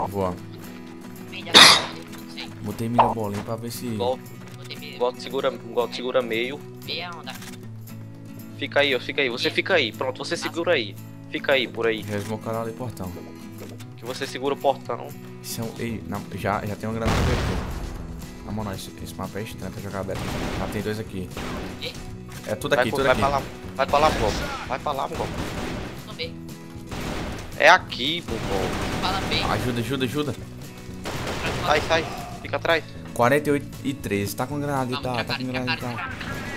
Voa. Botei mira bolinha pra ver se... Gosto segura meio. Fica aí, ó, fica aí. Você fica aí. Pronto, você segura aí. Fica aí, por aí. Resmocaram ali portão. Que você segura o portão. Isso é um... Ei, não, já tem uma granada aqui. Na moral, esse mapa é estranho pra jogar aberto. Ah, tem dois aqui. É tudo aqui, tudo aqui. Vai pra lá, Mugol. Vai pra lá, Mugol. É aqui, Mugol. Ajuda. Sai. Fica atrás. 48 e 13. Tá com granada e tá com granada e tá.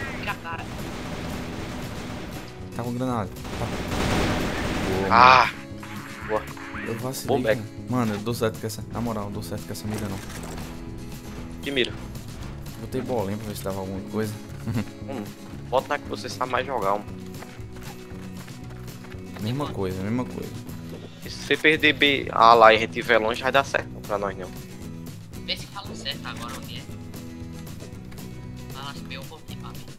Tá com granada. Tá. Ah! Boa. Eu vacilei. Bombeca. Mano, eu dou certo com essa. Na moral, não dou certo com essa mira não. Que mira? Botei bolinha pra ver se dava alguma coisa. Bota na que você sabe mais jogar. Mesma coisa. E se você perder B A lá e a gente tiver longe, vai dar certo pra nós não. Vê se fala certo agora onde é. Fala se eu vou aqui pra mim.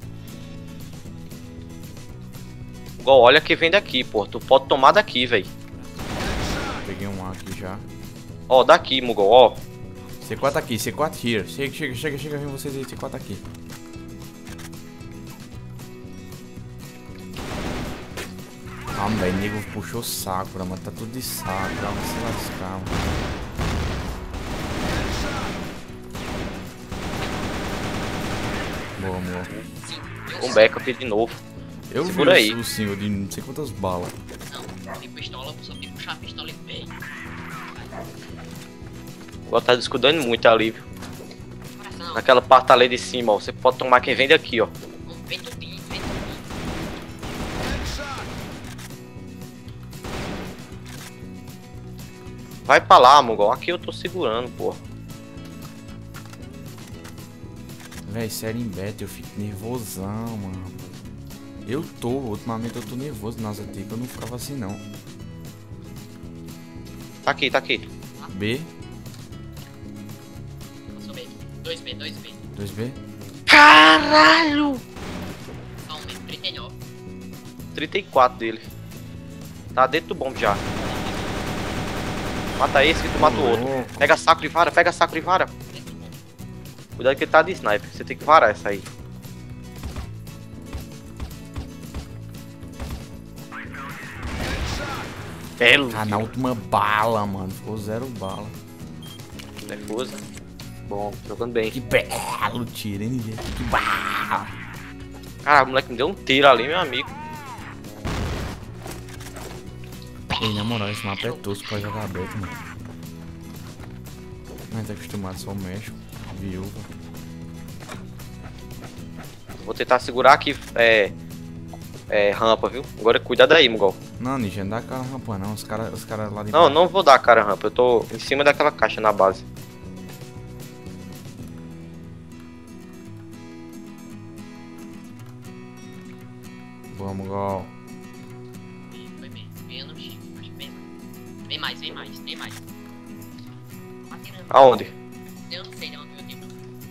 Igual, olha que vem daqui, pô. Tu pode tomar daqui, velho. Peguei um A aqui já. Ó, daqui, Mugol, ó. C4 aqui, C4 here. Chega, vem vocês aí, C4 aqui. Calma, velho, nego puxou Sakura, mano. Tá tudo de Sakura, vamos se lascar, mano. Boa, amor. Um backup de novo. Eu Segura vi aí. o senhor de não sei quantas balas. Não, tem pistola, só tem que puxar a pistola e bem. Igual tá descuidando muito ali, viu? Naquela parte ali de cima, ó. Você pode tomar quem vem daqui, ó. Vem tudinho. Vai pra lá, Mugol. Aqui eu tô segurando, pô. Véi, sério em beta, eu fico nervosão, mano. Ultimamente eu tô nervoso nas AT, que eu não ficava assim não. Tá aqui. B, Passou B. 2B. 2B. Caralho! Só um B, 39. 34 dele. Tá dentro do bomb já. Mata esse que tu mata o outro. Louco. Pega saco e vara. Cuidado que ele tá de sniper. Você tem que varar essa aí. Belo. Ah, na última bala, mano. Ficou 0 bala. Nervoso. Bom, jogando bem. Que belo tiro, hein, gente? Que bala. Cara, o moleque me deu um tiro ali, meu amigo. Ei, na moral, esse mapa é tosco pra jogar aberto, mano. Mas tá acostumado só o México. Viúva. Vou tentar segurar aqui, rampa, viu? Agora cuidado aí, Mugol. Não, Ninja, não dá aquela rampa não. Os cara lá de Não, não vou dar cara rampa. Eu tô em cima daquela caixa na base. Vamos, gol. Foi bem. Menos. Acho que bem. Vem mais. Atirando. Aonde? Eu não sei de onde eu digo.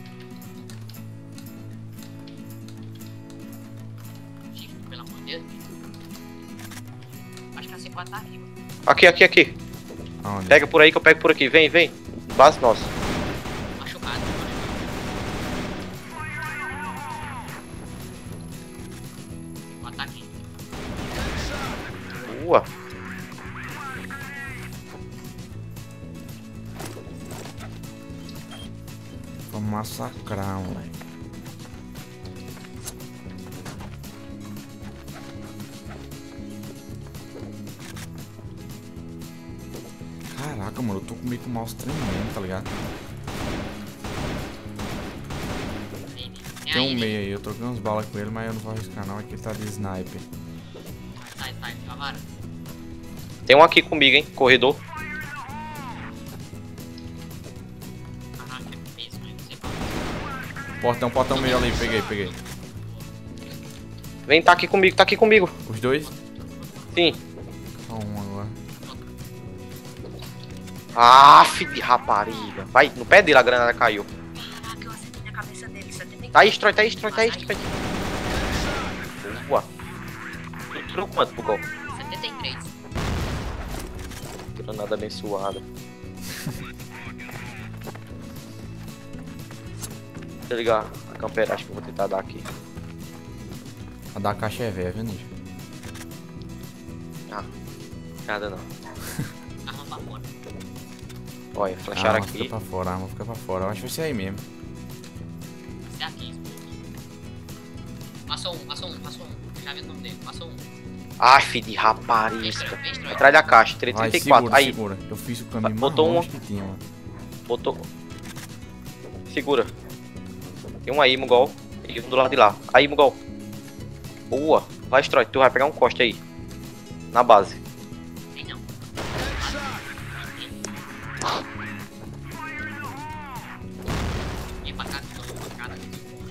Chico, pelo amor de Deus. Acho que a C4 tá arriba. Aqui. Aonde? Pega por aí que eu pego por aqui. Vem. Base nossa. Machucado. O ataque. Boa. Vamos massacrar, moleque. Caraca, mano, eu tô meio com o mouse tremendo, tá ligado? Tem um meio aí, eu troquei umas balas com ele, mas eu não vou arriscar não, é que ele tá de sniper. Sai, cavara. Tem um aqui comigo, hein? Corredor. Caraca, é mesmo, hein? Você Portão meio ali, peguei. Vem, tá aqui comigo. Os dois? Sim. Só um agora. Ah, filho de rapariga. Vai, no pé dele a granada caiu. Caraca, eu acertei na cabeça dele. 74. Tá aí, destrói. Boa. Tu tirou quanto, Mugol? 73. Granada abençoada. Deixa eu ligar a camperagem que eu vou tentar dar aqui. A da caixa é velha, viu, Ninja? Ah, nada não. Arma pra fora. Olha, A flecharam arma fica aqui. pra fora, a arma fica pra fora. Eu acho que vai ser aí mesmo. Esse é aqui, passou um. Já vi o nome dele, passou um. Ai, filho de rapariga. Vem, Atrás da caixa, tirei Vai, 34. segura, Aí, segura. Eu fiz o caminho mais Botou longe uma. que tinha, mano. botou. Segura. Tem um aí, Mugol. E um do lado de lá. Aí, Mugol. Boa. Vai, Stroy. Tu vai pegar um coste aí. Na base. Vem não. Vem pra cá, que eu tô pra cara.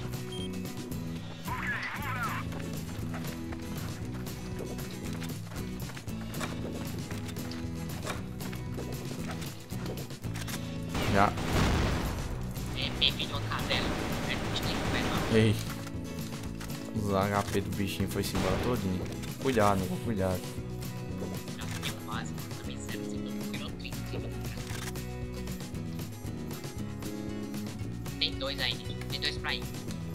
Já. É bem de uma cadela. É que tem que pegar. Ei. Os HP do bichinho foi se embora todinho. Cuidado, meu, cuidado. Já fui quase. Também certo, se não virou 30. Tem dois aí, tem dois pra ir.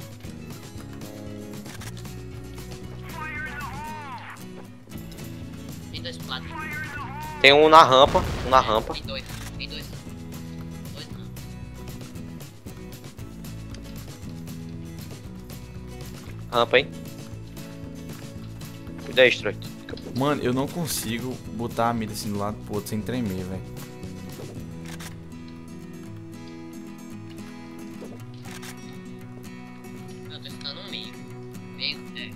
Tem dois pro lado. Tem um na rampa. Um na rampa. Tem dois. Dois não. Rampa, hein? Cuida aí, Stroy. Mano, eu não consigo botar a mira assim do lado pro outro sem tremer, velho. Eu tô ficando no meio. Meio, é.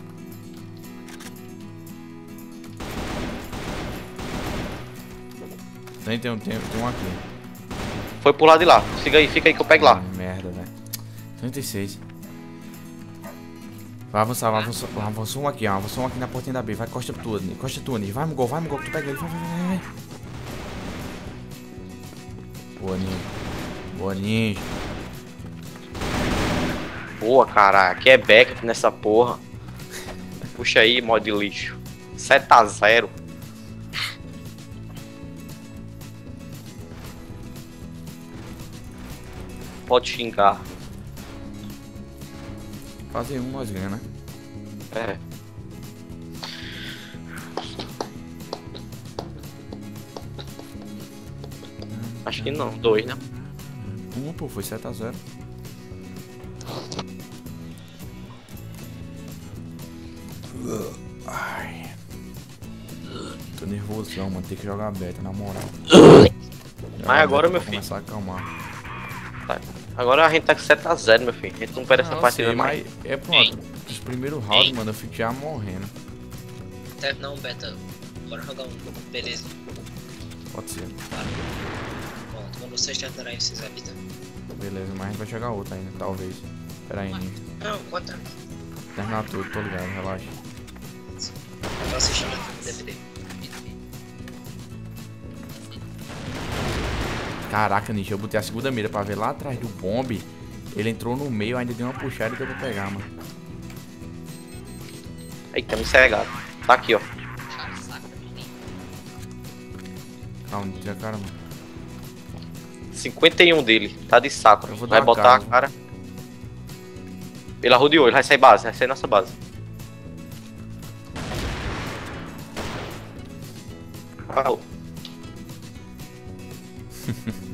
Tem um aqui. Foi pro lado de lá. Fica aí que eu pego lá. Ah, merda, velho. 36. Vai avançar, avançou um aqui, ó. Avançou um aqui na portinha da B. Vai, costa tua, Anis. Vai, Mugol, que tu pega ele. Vai. Boa, Ninja. Boa, caralho. Aqui é back nessa porra. Puxa aí, mod de lixo. 7-0. Pode xingar. Fazer um, nós ganhamos, né? É. Acho que não. 2, né? Pô, foi 7-0. Ai. Tô nervosão, mano. Tem que jogar beta, na moral. Mas agora, meu Pra filho. começar a acalmar. Tá. Agora a gente tá com 7-0, meu filho. A gente não perde essa Não, partida sei, mais. mas é pronto. Os primeiros rounds, mano, eu fico já morrendo. Terminar um beta. Bora jogar um. Beleza. Pode ser. Pronto, quando vocês terminarem, vocês avisam. Beleza, mas a gente vai jogar outra ainda, talvez. Pera aí, Ninja. Não, conta. Terminar tudo, tô ligado, relaxa. Eu tô assistindo aqui no DVD. Caraca, Ninja, eu botei a segunda mira pra ver lá atrás do bombe. Ele entrou no meio, ainda deu uma puxada e deu pra pegar, mano. Eita, me cegado. Tá aqui, ó. Cara, saca, Calma, não tira a cara, mano. 51 dele. Tá de saco. Eu vou Vai dar botar casa. a cara. Ele arrodeou, ele vai sair base. Vai sair nossa base. Ah,